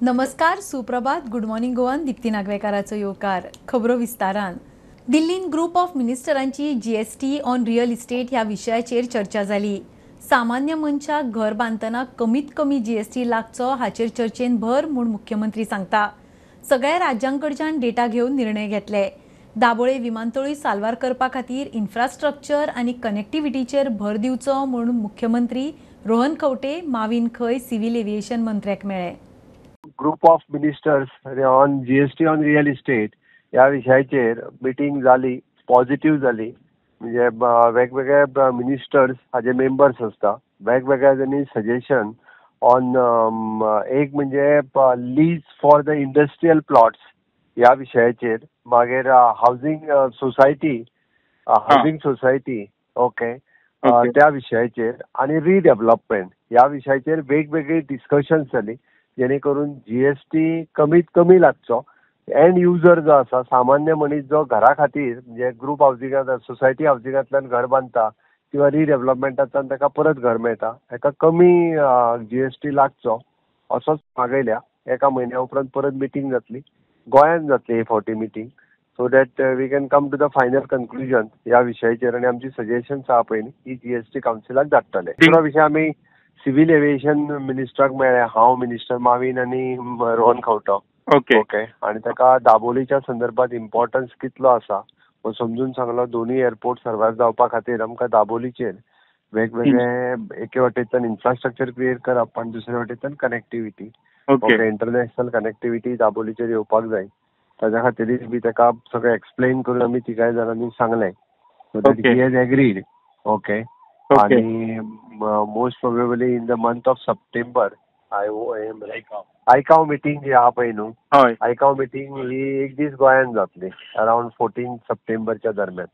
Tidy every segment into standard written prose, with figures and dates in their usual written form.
नमस्कार, सुप्रभात, good morning Goan. Deepti नागवेकाराचो येवकार. खबरो विस्तारान. दिल्लीन ग्रुप ऑफ मिनिस्टरांची जीएसटी ऑन रियल इस्टेट ह्या विशयाचेर चर्चा जाली. सामान्य मनशाक घर बांदतना कमीत कमी जीएसटी लागचो हाचेर चर्चेन भर म्हूण मुख्यमंत्री सांगता. सगळ्या राज्यांकडच्यान डेटा घेवन निर्णय घेतले. दाबोळे विमानतळूय साल्वार करपा खातीर इन्फ्रास्ट्रक्चर आनी कनेक्टिव्हिटीचेर भर दिवचो म्हूण मुख्यमंत्री रोहन खंवटे माविन खंय सिव्हिल एव्हिएशन मंत्र्याक मेळ्ळे. Group of ministers on GST on real estate या विशयाचेर मिटींग जाली, पॉझिटिव्ह जाली. म्हणजे वेगवेगळे मिनिस्टर्स हाजे मेंबर्स असता, वेगवेगळ्या त्यांनी सजेशन ऑन एक म्हणजे lease for the industrial plots या विशयाचेर, मागीर हाऊसिंग सोसायटी ओके त्या विशयाचेर आनी रिडेव्हलपमेंट या विशयाचेर वेगवेगळी डिस्कशन्स जाली, जेणे करून जीएसटी कमीत कमी लागचो. एंड युजर जो आसा, सामान्य मनीस जो घरा खातीर म्हणजे ग्रुप हावसिंगांत सोसायटी हावसिंगांतल्यान घर बांदता किंवा रिडेव्हलपमेंटांतल्यान ताका परत घर मेळटा, ताका कमी जीएसटी लागचो असोच मागयल्या. एका म्हयन्या उपरांत परत मिटींग जातली, गोंयांत जातली ही फावटी meeting, so that we can come to the final conclusion ह्या विशयाचेर. आनी आमची सजेशन्स आहा पळय ही जीएसटी कावन्सिलाक धाडटले. दुसरो विशय आमी सिव्हिल एव्हिएशन मिनिस्टराक मेळ्ळे. हांव मिनिस्टर माविन आनी रोहन खंवटो ओके आणि ताका दाबोलीच्या संदर्भात इम्पॉर्टन्स कितलो आसा हो समजून सांगलो. दोन्ही एअरपोर्ट सर्वायव जावपा खातीर आमकां दाबोलीचेर वेगवेगळे एके वटेच्यान इन्फ्रास्ट्रक्चर क्रिएट करप आनी दुसरे वटेच्यान कनेक्टिव्हिटी ओके इंटरनॅशनल कनेक्टिव्हिटी दाबोलीचेर येवपाक जाय. ताच्या खातीर बी ताका सगळें एक्सप्लेन करून आमी तिगाय जाणांनी सांगलें. So that he has agreed okay. आणि most probably in the month of September आयकाव मिटींग जी आहा पळय न्हू, आयकाव मिटींग ही एक दीस गोंयांत जातली अराउंड 14 सप्टेंबरच्या दरम्यान.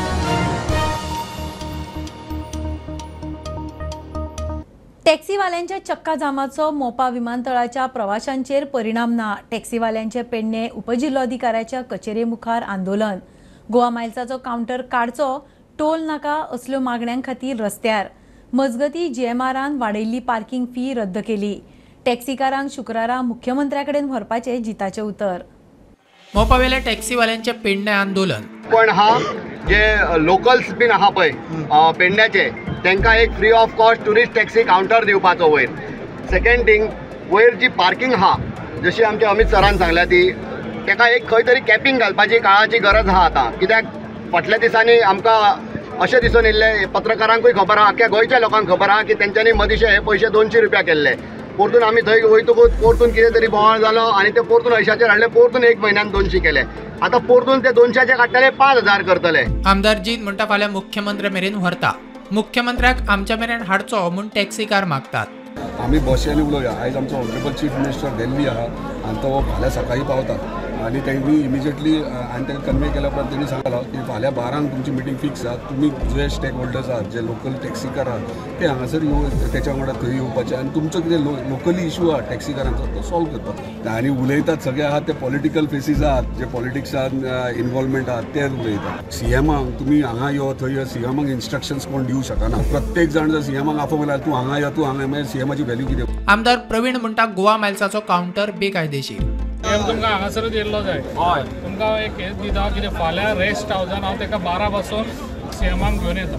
टॅक्सीवाल्यांच्या चक्का जामाचो मोपा विमानतळाच्या प्रवाशांचेर परिणाम ना. टॅक्सीवाल्यांचे पेडणे उपजिल्लोधिकाऱ्याच्या कचेरे मुखार आंदोलन. गोवा मायल्साचो कावंटर काडचो, टोल नाका असल्यो मागण्यांक खातीर रस्त्यार. मजगती जीएमआरान वाडयल्ली पार्किंग फी रद्द केली. टॅक्सीकारांक शुक्रारा मुख्यमंत्र्याकडेन व्हरपाचे जिताचे उतर. मोपावेल्या टॅक्सीवाल्यांचे पेडणे आंदोलन. पण जे लोकल्स बीन आहा पळय पेडण्याचे, तांकां एक free of cost tourist taxi counter दिवपाचो वयर. सेकंड थिंग, वयर जी पार्किंग आहा जशी आमच्या अमित सरान सांगल्या ती, ताका एक खंय तरी कॅपिंग घालपाची काळाची गरज आहा आतां. कित्याक फाटल्या दिसांनी आमकां अशें दिसून येयल्लें, पत्रकारांकूय खबर आहा, आख्ख्या गोंयच्या लोकांक खबर आहा की तेंच्यांनी मदींचे हे पयशे 200 रुपया केल्ले. परतून आमी थंय वयतकूच परतून कितें तरी बोवाळ जालो आनी ते परतून 80 हाडले, परतून एक म्हयन्यान 200 केले. आतां परतून ते 200 काडटले 5000 करतले. आमदार जीत म्हणटा फाल्यां मुख्यमंत्र्या मेरेन व्हरता. मुख्यमंत्र्याक आमच्या मेरेन हाडचो म्हूण टॅक्सीकार मागतात. आमी बसयांनी उलोवया. आयज आमचो ऑनरेबल चीफ मिनिस्टर दिल्ली आहा आनी तो फाल्यां सकाळीं पावता आनी त्यांनी इमिजिएटली आनी ताका कन्वे केल्या उपरांत त्यांनी सांगलो की फाल्यां 12 तुमची मिटींग फिक्स आहा. तुम्ही जे स्टेक होल्डर्स आहात, जे लोकल टॅक्सीकार आहात, ते हांगासर त्याच्या वांगडा थंय येवपाचे आनी तुमचो कितें लोकली इशू आहा टॅक्सीकारांचो तो सॉल्व करपाक. आनी उलयतात सगळे आहात ते पॉलिटिकल फेसीस आहात, जे पॉलिटिक्सान इन्वॉल्वमेंट आहात ते उलयतात. सीएमाक तुमी हांगा यो थंय यो, सीएमाक इन्स्ट्रक्शन्स कोण दिवंक शकना. प्रत्येक जाण जर सीएमाक आफो मारल्यार तूं हांगा यो तूं हांगा, मागीर सीएमाची व्हॅल्यू कितें. आमदार प्रवीण म्हणटा गोवा मायल्साचो कावंटर बेकायदेशीर. तुमकां हांगासरूच येयल्लो जाय. तुमकां एक हेच दिता कितें फाल्यां रेस्ट हावजान हांव ताका 12 पासून सीएमाक घेवन येता.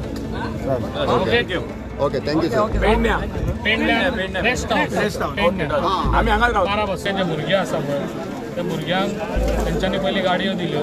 Okay thank you sir. पेडण्या रेस्ट हावस आमी हांगा 12 पासून जे भुरगे आसा पळय त्या भुरग्यांक तेंच्यांनी पयलीं गाडयो दिल्यो.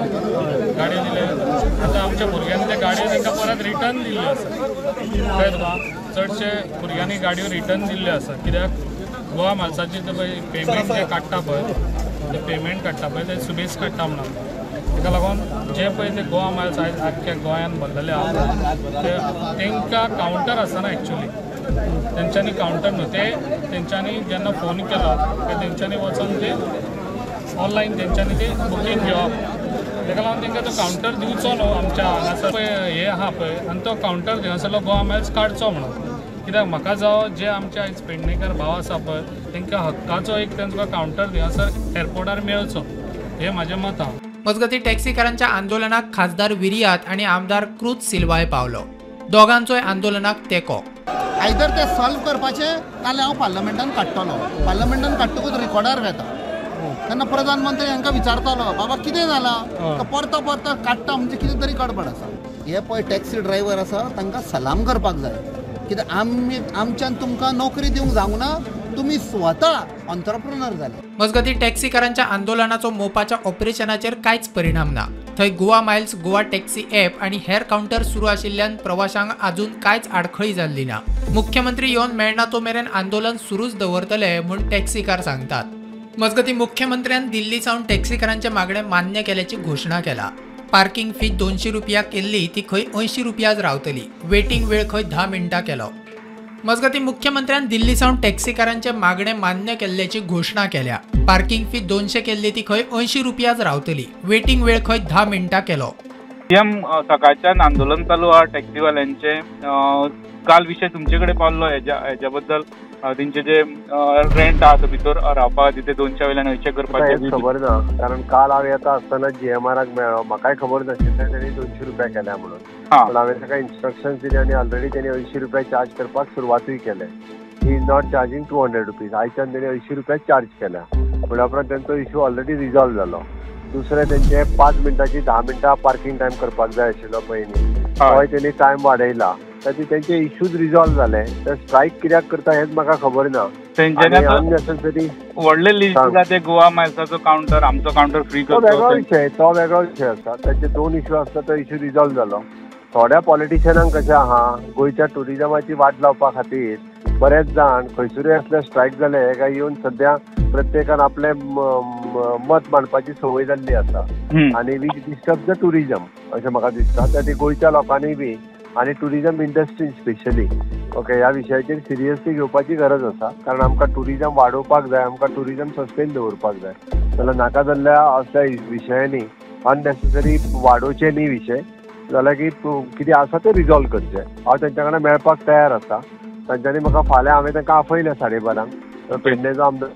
आतां आमच्या भुरग्यांक त्या गाडयो तांकां परत रिटर्न दिल्ल्यो आसा. कळ्ळें तुका, चडशे भुरग्यांनी गाडयो रिटर्न दिल्ल्यो आसा. कित्याक गोवा मायल्साची पेमेंट जे काडटा पळय ते पेमेंट काडटा पळय ते सुबेज काडटा म्हणून. ताका लागून जे पळय ते गोवा मायल्स आयज आख्ख्या गोंयांत भरलेले आहा ते तांकां कावंटर आसना एक्चुली. तेंच्यांनी कावंटर न्हू, ते तेंच्यांनी जेन्ना फोन केलो ते तेंच्यांनी वचून ते ऑनलायन तेंच्यांनी ते बुकींग घेवप. ताका लागून तांकां तो कावंटर दिवचो न्हू. आमच्या हांगासर पळय हे आहा पळय आनी तो कावंटर थिंगासरलो गोवा मायल्स काडचो म्हणून. कित्याक म्हाका जावं जे आमचे आयज पेडणेकार भाव आसा पळय तांकां हक्काचो एक तांचो कावंटर थिंगासर एअरपोर्टार मेळचो, हें म्हाजें मत आहा. मजगती टॅक्सीकारांच्या आंदोलनाक खासदार विरियात आणि आमदार क्रूज सिल्वाय पावलो. दोगांचोय आंदोलनाक तेंको. आयदर ते सॉल्व करपाचें नाल्यार हांव पार्लमेंटान काडटलो. पार्लमेंटान काडटकूच रिकॉर्डार घेता. तेन्ना प्रधानमंत्री हांकां विचारतालो बाबा कितें जालां, परतो परतो काडटा म्हणजे कितें तरी गडबड आसा. हे पळय टॅक्सी ड्रायव्हर आसा तांकां सलाम करपाक जाय, कित्याक आमच्यान तुमकां नोकरी दिवंक जावना, तुमी स्वता ऑन्टरप्रिनर जाले. मजगती टॅक्सीकारांच्या आंदोलनाचो मोपाच्या ऑपरेशनाचेर कांयच परिणाम ना. थंय Goa Miles, Goa taxi app आनी हेर काउंटर सुरू आशिल्ल्यान प्रवाशांक आजून कांयच आडखळी जाल्ली ना. मुख्यमंत्री येवन मेळना तो मेरेन आंदोलन सुरूच दवरतले म्हूण टॅक्सीकार सांगतात. मजगती मुख्यमंत्र्यान दिल्ली सावन टॅक्सीकारांचे मागणे मान्य केल्याची घोशणा केला. पार्किंग फी 200 रुपया केल्ली ती खंय 80 रुपयाच रावतली. वेटिंग वेळ खंय 10 मिनटां केलो. मजगती मुख्यमंत्र्यान दिल्ली सावन टॅक्सीकारांचे मागणे मान्य केल्ल्याची घोशणा केल्या. पार्किंग फी 200 केल्ली ती खंय 80 रुपयाच रावतली. वेटिंग वेळ खंय 10 मिनटां केलो. सकाळच्यान आंदोलन चालू आहा टॅक्सीवाल्यांचे. काल विषय तुमचे कडेन पावलो हेच्या बद्दल तेंचे जे रेंट आहा भितर रावपाक तिथे 200 वयल्यान 80 करपाचें खबर ना, कारण काल हांव येता आसतना GMRक मेळ्ळो. म्हाकाय खबर नाशिल्लें तेणी 200 रुपया केल्या म्हणून. पण हांवें ताका इन्स्ट्रक्शन्स दिले आनी ऑलरेडी तेणी 80 रुपया चार्ज करपाक सुरवातूय केले. He is not charging 200 rupees. आयच्यान तेणी 80 रुपया चार्ज केल्या. म्हणल्या उपरांत तेंचो इश्यू ऑलरेडी रिजॉल्व जालो. दुसरें तेंचे 5 मिनटांची 10 मिनटां पार्किंग टायम करपाक जाय आशिल्लो पयलीं, हय तेणी टायम वाडयला. ताचे तेंचे इश्यूज रिजॉल्व जाले. ते स्ट्रायक कित्याक करता हेच म्हाका खबर ना. अननेसेसरी व्हडले लिस्ट ते गोवा मायल्साचो काउंटर, आमचो काउंटर फ्री करतो, तो वेगळो विशय आसा. ताचे 2 इश्यू आसता. तो इश्यू रिजॉल्व जालो. थोड्या पॉलिटिशियनांक कशें आहा, गोंयच्या टुरिजमाची वाट लावपा खातीर बरेच जाण खंयसरूय असले स्ट्रायक जाले काय येवन सध्या प्रत्येकान आपले मत मांडपाची संवय जाल्ली आसा आनी वीच डिस्टर्ब द टुरिजम अशें म्हाका दिसता. त्या गोंयच्या लोकांनी बी आनी टुरिजम इंडस्ट्री स्पेशली ह्या विशयाचेर सिरियसली घेवपाची गरज आसा. कारण आमकां टुरिजम वाडोवपाक जाय, आमकां टुरिजम सस्टेन दवरपाक जाय. जाल्यार नाका जाल्ल्या असल्या विशयांनी अननेसेसरी वाडोवचे न्ही विशय, जाल्यार की कितें आसा तें रिजॉल्व करचें. हांव तेंच्या कडेन मेळपाक तयार आसा. तांच्यांनी म्हाका फाल्यां हांवें तांकां आपयलें 12:30 पेडणेचो आमदार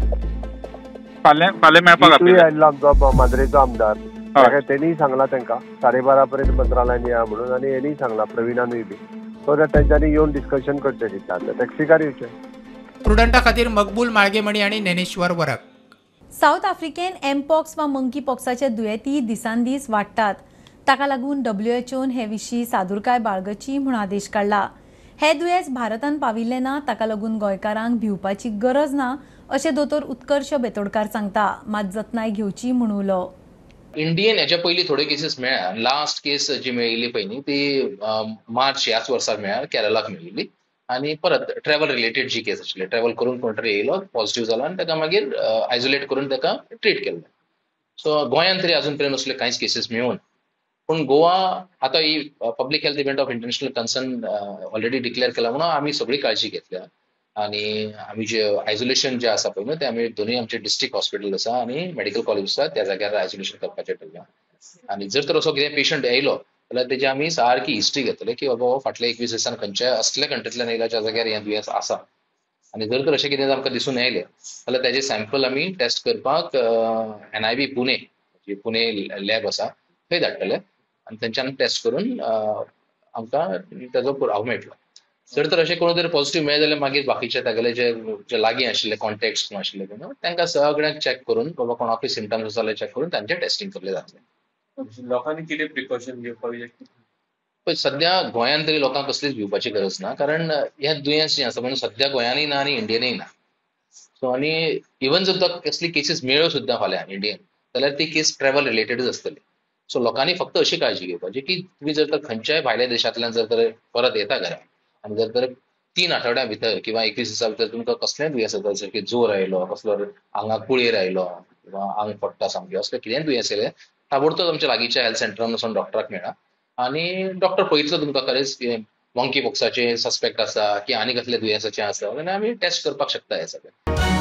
फाल्यां मेळपाक आयिल्लो आमचो मांद्रेचो आमदार. तेणीय सांगला तांकां 12:30 पर्यंत मंत्रालयान या म्हणून. आनी हेणीय सांगला प्रवीणानूय बी. सो दॅट तेंच्यांनी येवन डिस्कशन करचें दिसता. टॅक्सीकार येवचे. प्रुडंटा खातीर मकबूल माळगेमणी आनी ज्ञानेश्वर वरक. साऊथ आफ्रिकेन एमपॉक्स वा मंकी पॉक्साचे दुयेंती दिसान दीस वाडटात. ताका लागून WHOन हे विशीं सादूरकाय बाळगची म्हूण आदेश काडला. हे दुयेंस भारतान पाविल्लें ना, ताका लागून गोंयकारांक भिवपाची गरज ना अशें दोतोर उत्कर्श बेतोडकार सांगता. मात जतनाय घेवची म्हूण उलो. इंडियन हेच्या पयलीं थोड्यो केसीस मेळ्ळ्या. लास्ट केस जी मेळिल्ली पळय न्ही ती मार्च ह्याच वर्साक मेळ्ळ्या, केरळाक मेळिल्ली. आनी परत ट्रॅव्हल रिलेटेड जी केस आशिल्ली, ट्रॅव्हल करून कोण तरी येयलो, पॉझिटिव्ह जालो आनी ताका मागीर आयसोलेट करून ताका ट्रीट केल्लें. सो गोंयांत तरी अजून पर्यंत असले कांयच केसीस मेळून. पूण गोवा आतां ही public health event of international concern already declare केला म्हणून आमी सगळी काळजी घेतल्या. आनी आमी जे आयसोलेशन जे आसा पळय न्हू ते आमी दोनूय आमचे डिस्ट्रिक्ट हॉस्पिटल आसा आनी मेडिकल कॉलेज आसा त्या जाग्यार आयसोलेशन करपाचें ठरलें. आनी जर तर असो कितें पेशंट येयलो जाल्यार तेजी आमी सारकी हिस्ट्री घेतले की बाबा फाटल्या 21 दिसान खंयच्या असल्या कंट्रींतल्यान येयला ज्या जाग्यार हें दुयेंस आसा. आनी जर तर अशें कितें आमकां दिसून येयलें जाल्यार तेजे सॅम्पल आमी टेस्ट करपाक NIB पुणे जी पुणे लॅब आसा थंय धाडटले आनी थंयच्यान टेस्ट करून आमकां तेजो पुरावो मेळटलो. जर तर अशें कोण तरी पॉझिटिव्ह मेळ्ळें जाल्यार मागीर बाकीचे तागेले जे लागीं आशिल्ले कॉन्टॅक्ट्स कोण आशिल्ले तांकां सगळ्यांक चॅक करून बाबा कोणाकूय सिम्टम्स आसा जाल्यार चॅक करून तांचें टेस्टिंग केल्लें जातलें. लोकांनी कितें प्रिकॉशन घेवपाक जाय? पळय सद्या गोंयांत तरी लोकांक कसलीच भिवपाची गरज ना. कारण हें दुयेंस जें आसा म्हणजे सद्या गोंयानूय ना आनी इंडियनूय ना. सो आनी इवन जर कसली केसीस मेळ्ळ्यो सुद्दां फाल्यां इंडियन जाल्यार ती केस ट्रॅव्हल रिलेटेडूच आसतली. सो लोकांनी फक्त अशी काळजी घेवपाची की तुम्ही जर तर खंयच्याय भायल्या देशांतल्यान जर तर परत येता घरा आनी जर तर 3 आठवड्या भितर किंवा 21 दिसा भितर तुमकां कसलेंय दुयेंस जाता जशें की जोर आयलो, कसलो आंगाक कुळेर आयलो किंवा आंग फट्टा सामकें असलें कितेंय दुयेंस येयलें ताबडतोब आमच्या लागींच्या हेल्थ सेंटरान वचून डॉक्टराक मेळा आनी डॉक्टर पळयतलो तुमकां खरेंच मंकी पॉक्साचें सस्पेक्ट आसा की आनी कसले दुयेंसाचें आसा आनी आमी टेस्ट करपाक शकता हें सगळें.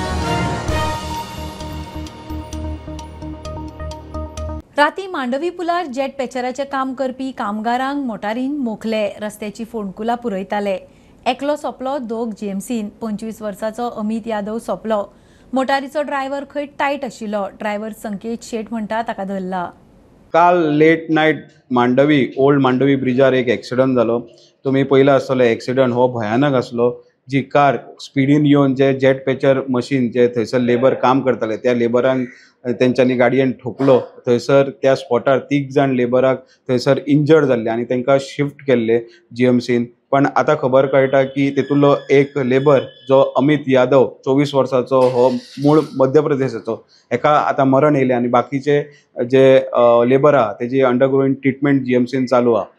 राती मांडवी पुलार जेट पॅचराचें काम करपी कामगारांक मोटारीन मोखले. रस्त्याची फोंडकुलां पुरयताले. एकलो सोंपलो, 2 GMCन. 25 वर्साचो अमित यादव सोंपलो. मोटारीचो ड्रायव्हर खंय टायट आशिल्लो. ड्रायव्हर संकेत शेट म्हणटा ताका धरला. काल late night Mandovi old Mandovi ब्रिजार एक एक्सिडंट जालो. तुम्ही पयला आसतलो एक्सिडंट हो भयानक आसलो. जी कार स्पिडीन येवन जे जेट पेचर मशीन जे थंयसर लेबर काम करताले त्या लेबरांक तेंच्यांनी गाडयेन ठोकलो. थंयसर त्या स्पॉटार 3 जाण लेबराक थंयसर इंजर्ड जाल्ले आनी तांकां शिफ्ट केल्ले GMCन. पण आतां खबर कळटा की तेतूंतलो एक लेबर जो अमित यादव 24 वर्साचो हो मूळ मध्य प्रदेशाचो, हेका आतां मरण येयलें आनी बाकीचे जे लेबर आहा तेजी अंडरग्रोईंग ट्रिटमेंट GMCन चालू आहा.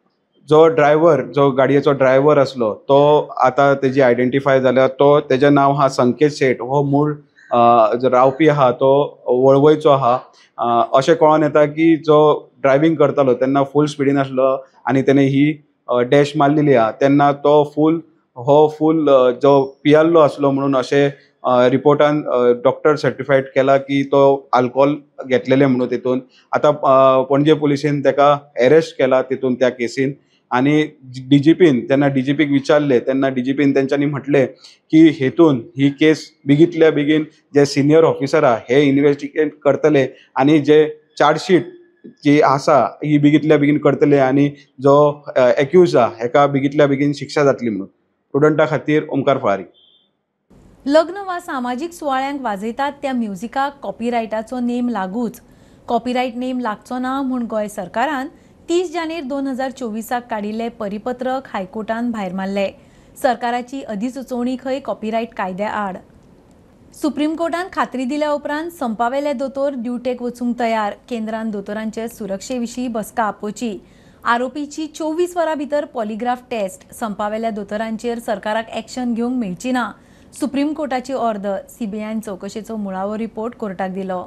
जो गाडयेचो ड्रायव्हर आसलो तो आतां तेजी आयडेंटिफाय जाल्या. तेजें नांव आहा संकेत शेट. हो मूळ जो रावपी आहा तो वळवयचो आहा. अशें कळोन येता की जो ड्रायव्हिंग करतालो तेन्ना फूल स्पिडीन आसलो आनी तेणे ही डॅश मारलेली आहा. तेन्ना तो फूल जो पियाल्लो आसलो म्हणून अशें रिपोर्टान डॉक्टर सर्टिफायड केला की तो आल्कोहोल घेतलेले म्हणून तेतून. आतां पणजे पुलिसेन ताका अरेस्ट केला तितून त्या केसीन. आनी जेन्ना DGPक विचारले तेन्ना DGPन तेंच्यांनी म्हटले की ही केस बेगींतल्या बेगीन जे सिनियर ऑफिसर आहा हे इन्व्हेस्टिगेट करतले आनी जे चार्जशीट जी आसा ही बेगींतल्या बेगीन करतले आनी जो एक्यूज आहा हेका बेगींतल्या बेगीन शिक्षा जातली म्हणून. स्टुडंटा खातीर ओमकार फळारी. लग्न वा सामाजीक सुवाळ्यांक वाजयतात त्या म्युझिकाक कॉपीरायटाचो नेम लागूच. कॉपीरायट नेम लागचो ना म्हूण गोंय सरकारान 30 जानेर 2024 काडिल्ले परिपत्रक हायकोर्टान भायर मारले. सरकाराची अधिसुचोवणी खंय कॉपीरायट कायद्या आड. सुप्रीम कोर्टान खात्री दिल्या उपरांत संपावेले दोतोर ड्युटेक वचूंक तयार. केंद्रान दोतोरांचे सुरक्षे विशीं बसका आपोवची. आरोपीची 24 वरां भितर पॉलिग्राफ टेस्ट. संपावेल्या दोतोरांचेर सरकाराक एक्शन घेवंक मेळची ना. Supreme कोर्टाची order. CBIन चवकशेचो मुळावो रिपोर्ट कोर्टाक दिलो.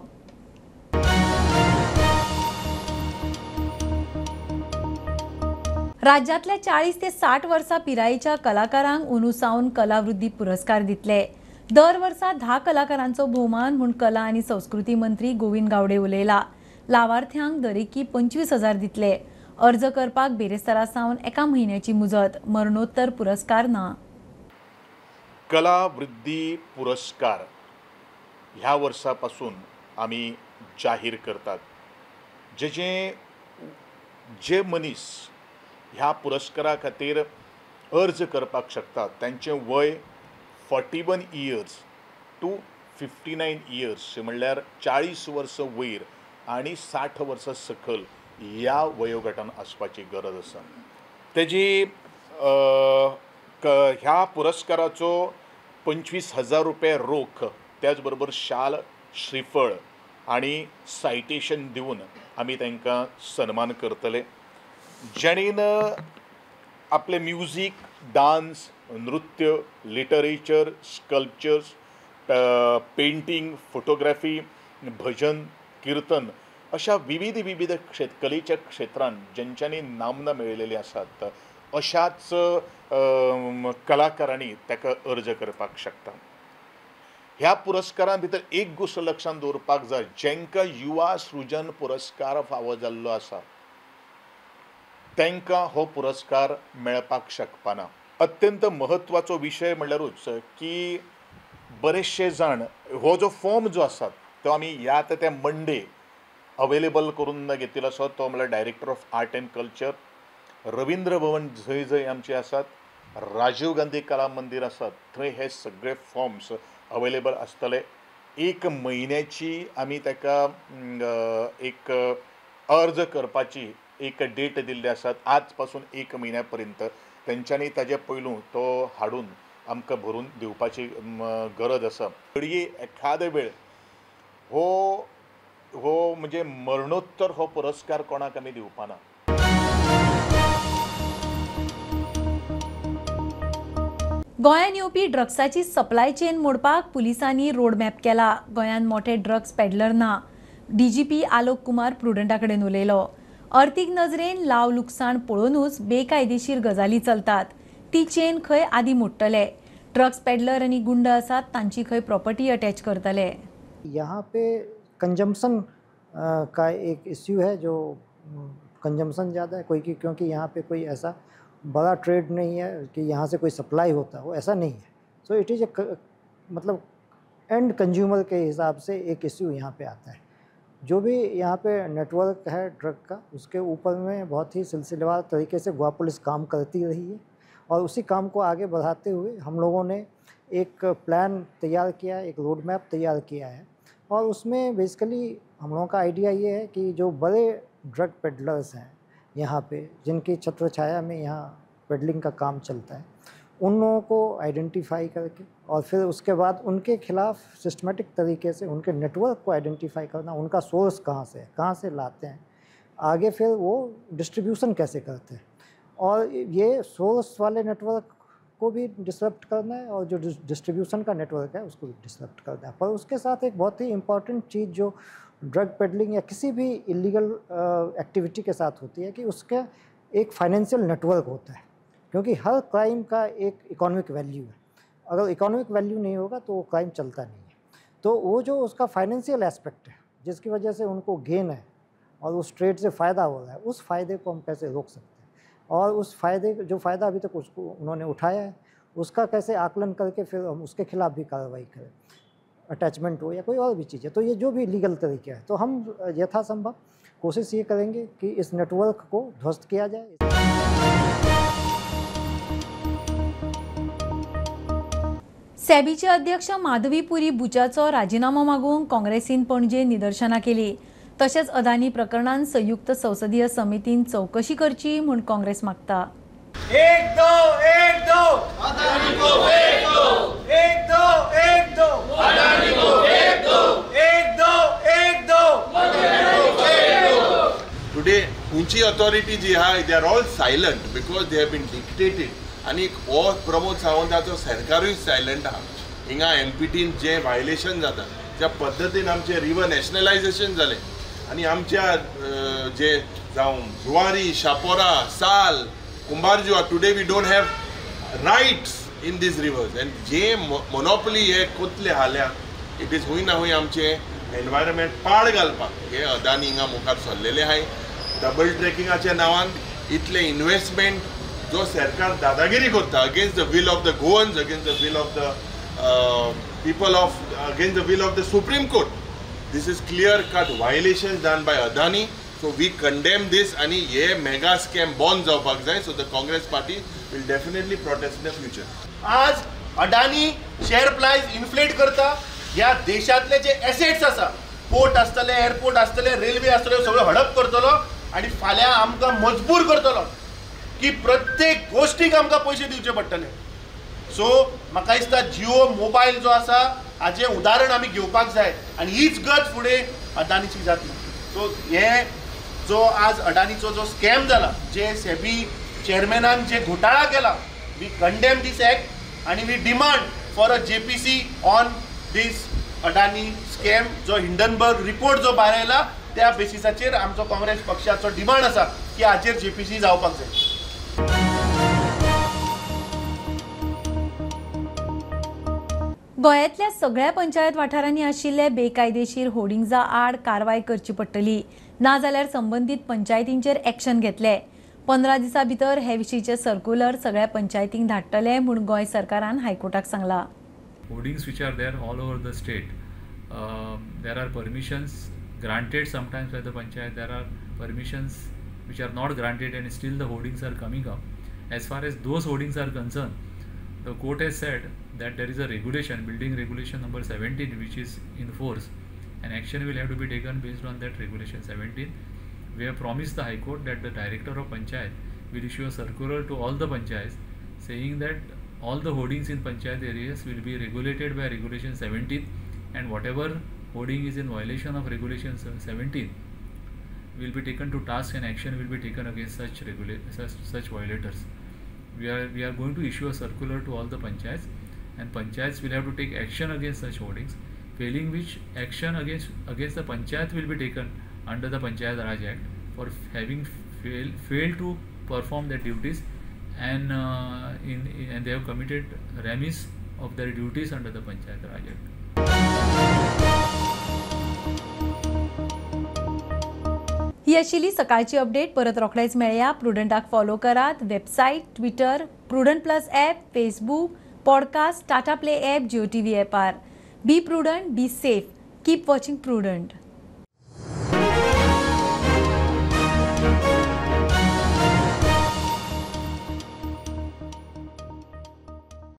राज्यातल्या 40 ते 60 वर्सां पिरायेच्या कलाकारांक अंदू सावन कलावृत्ती पुरस्कार दितले. दर वर्सा 10 कलाकारांचो भोवमान म्हूण कला आनी संस्कृती मंत्री गोविंद गावडे उलयला. लावार्थ्यांक दरेकी 25,000 दितले. अर्ज करपाक बेरेस्तारा सावन 1 म्हयन्याची मुजत. मरणोत्तर पुरस्कार ना. कलावृत्ती पुरस्कार ह्या वर्सापासून आमी जाहीर करतात. जे मनीस ह्या पुरस्कारा खातीर अर्ज करपाक शकतात त्यांचें वय 41 इयर्स टू 59 इयर्स म्हणल्यार 40 वर्सां वयर आनी 60 वर्सां सकयल ह्या वयोगटान आसपाची गरज आसा. तेजी ह्या पुरस्काराचो 25,000 रुपया रोख त्याच बरोबर शाल, श्रीफळ आनी सायटेशन दिवन आमी तांकां सन्मान करतले. जेणेन आपले म्युझिक, डान्स, नृत्य, literature, sculptures, painting, photography, bhajan, kirtan अशा विविध कलेच्या क्षेत्रांत ज्यांच्यांनी नामना मेळयलेली आसात अशाच कलाकारांनी ताका अर्ज करपाक शकता. ह्या पुरस्कारां भितर एक गोश्ट लक्षांत दवरपाक जाय, जेंकां युवा सृजन पुरस्कार फावो जाल्लो आसा तांकां हो पुरस्कार मेळपाक शकपाना. अत्यंत म्हत्वाचो विशय म्हणल्यारूच की बरेचशे जाण हो जो फॉर्म जो आसा तो आमी ह्या त्या मंडे अवेलेबल करून घेतिल्लो आसा. तो म्हणल्यार director of art and culture, Ravindra Bhavan जंय आमचे आसात, राजीव गांधी कला मंदिर आसात थंय हे सगळे फॉर्म्स अवेलेबल आसतले. 1 म्हयन्याची आमी ताका एक अर्ज करपाची एक डेट दिल्ली आसात. आज पासून 1 म्हयन्या पर्यंत तेंच्यांनी ताजे पयलू तो हाडून आमकां भरून दिवपाची गरज आसा. घडये एखादे वेळ हो म्हणजे मरणोत्तर हो पुरस्कार कोणाक आमी दिवपाना. गोंयान येवपी ड्रग्साची सप्लाय चेन मोडपाक पुलिसांनी रोडमॅप केला. गोंयान मोठे ड्रग्स पेडलर ना. DGP आलोक कुमार प्रुडंटा कडेन उलयलो. अर्थीक नजरेन लाव लुकसाण पळोवनूच बेकायदेशीर गजाली चलतात. ती चेन खंय आदी मोडटले. ड्रग्स पेडलर आनी गुंड आसात तांची खंय प्रॉपर्टी अटॅच करतले. यहाँ पे कंजम्पशन का एक इश्यू है, जो कंजम्पशन ज़्यादा है क्योंकि यहाँ पे कोई ऐसा बड़ा ट्रेड नहीं है कि यहाँ से कोई सप्लाई होता हो, ऐसा नहीं है. सो इट इज़ मतलब एंड कंज्यूमर के हिसाब से एक इश्यू यहाँ पे आता है. जो भी यहाँ पे नेटवर्क है ड्रग का, उसके ऊपर में बहुत ही सिलसिलेवार तरीके से गोवा पुलिस काम करती रही है और उसी काम को आगे बढ़ाते हुए हम लोगों ने एक प्लान तैयार किया है, एक रोड मैप तैयार किया है और उसमें बेसिकली हम लोगों का आइडिया ये है कि जो बड़े ड्रग पेडलर्स हैं यहाँ पे, जिनकी छत्र छाया में यहाँ पेडलिंग का काम चलता है, उन लोगों को आइडेंटिफाई करके और फिर उसके बाद उनके खिलाफ सिस्टमेटिक तरीके से उनके नेटवर्क को आइडेंटिफाई करना, उनका सोर्स कहाँ से लाते हैं, आगे फिर वो डिस्ट्रीब्यूशन कैसे करते हैं और ये सोर्स वाले नेटवर्क को भी डिसरप्ट करना है और जो डिस्ट्रीब्यूशन का नेटवर्क है उसको भी डिसरप्ट करना है। पर उसके साथ एक बहुत ही इम्पॉर्टेंट चीज़ जो ड्रग पेडलिंग या किसी भी इलीगल एक्टिविटी के साथ होती है कि उसका एक फाइनेंशियल नेटवर्क होता है, क्योंकि हर क्राइम का एक इकोनॉमिक वैल्यू है। अगर इकोनॉमिक वैल्यू नहीं होगा तो वो क्राइम चलता नहीं है। तो वो जो उसका फाइनेंशियल एस्पेक्ट है जिसकी वजह से उनको गेन है और उस ट्रेड से फ़ायदा हो रहा है, उस फ़ायदे को हम कैसे रोक सकते हैं और उस फ़ायदे जो फ़ायदा अभी तक उसको उन्होंने उठाया है उसका कैसे आकलन करके फिर हम उसके खिलाफ भी कार्रवाई करें, अटैचमेंट हो या कोई और भी चीज़ है। तो ये जो भी लीगल तरीके हैं तो हम यथासंभव कोशिश ये करेंगे कि इस नेटवर्क को ध्वस्त किया जाए। सॅबीचे अध्यक्ष माधवी पुरी बुचाचो राजीनामा मागून काँग्रेसीन पणजे निदर्शनां केली। तशेंच अदानी प्रकरणान संयुक्त संसदीय समितीन चौकशी करची म्हूण काँग्रेस मागता। एक दो अदानी को फेंक दो, एक दो अदानी को फेंक दो, एक दो अदानी को फेंक दो। Today, Unchi authority ji hai, they are all silent because they have been dictated. आणि हो प्रमोद सावंताचो सरकारूय सायलंट आहा। हिंगा एमपीटीन जे वायलेशन जाता त्या पद्दतीन आमचे रिवर नॅशनलायझेशन जाले आणि आमच्या जे जावं Zuari, Chapora, Sal, Kumbharjua, today we don't have rights in these rivers and जे मोनोपली हे कोतले हाल्या इट इज हुई ना हुई आमचे एनवायरमेंट पाड घालपाक हे अदानी हिंगा मुखार सरलेले आहाय। डबल ट्रॅकिंगाच्या नांवान इतले इन्व्हेस्टमेंट जो सरकार दादागिरी करता against the will of the Goans, against the will of the people of against the will of the Supreme Court. This is clear-cut violations done by Adani. So we condemn this and ये mega scam bonds जावपाक जाय. So the Congress party will definitely protest in the future. आज अडानी share price inflate करता, या देशातले जे assets आसा, port आसतले, एअरपोर्ट आसतले, रेल्वे आसतले, सगळं हडप करतलो आणि फाल्यां आमकां मजबूर करतलो की प्रत्येक गोष्टीक आमकां पयशे दिवचे पडटले। सो म्हाका दिसता जिओ मोबायल जो आसा हाचे उदाहरण आमी घेवपाक जाय आनी हीच गत फुडें अडानीची जातली। सो हे जो आज अडानीचो जो स्कॅम जाला, जे सेबी चेअरमॅनान जे घोटाळा केला, वी कंडेम दिस एक्ट आणि we demand for a JPC on this Adani scam. जो हिंडनबर्ग रिपोर्ट जो भायर आयला त्या बेसिसाचेर आमचो काँग्रेस पक्षाचो डिमांड आसा की हाचेर जेपीसी जावपाक जाय। गोंयांतल्या सगळ्या पंचायत वाठारांनी आशिल्ले बेकायदेशीर होर्डिंग्जा आड कारवाय करची पडटली, नाजाल्यार संबंधीत पंचायतींचेर एक्शन घेतले। 15 दिसां भितर हे विशींचे सर्क्युलर सगळ्या पंचायतींक धाडटले म्हूण गोंय सरकारान हायकोर्टाक सांगला। Hoardings which are there all over the state, there are permissions granted sometimes by the panchayat, there are permissions which are not granted and still the hoardings are coming up. As far as those hoardings are concerned, the court has said that there is a regulation, building regulation number 17, which is in force and action will have to be taken based on that regulation 17. We have promised the High Court that the director of panchayat will issue a circular to all the panchayats saying that all the hoardings in panchayat areas will be regulated by regulation 17 and whatever hoarding is in violation of regulation 17 will be taken to task and action will be taken against such violators. We are going to issue a circular to all the panchayats and panchayats will have to take action against such hoardings, failing which action against the panchayat will be taken under the Panchayat Raj Act for having failed to perform their duties and they have committed remiss of their duties under the Panchayat Raj Act. ही आशिल्ली सकाळची update. परत रोखडेच मेळया। प्रुडंटाक follow करात, website, Twitter, Prudent plus app, Facebook, podcast, Tata play app, Jio TV ॲपार। Be Prudent, be safe, keep watching prudent.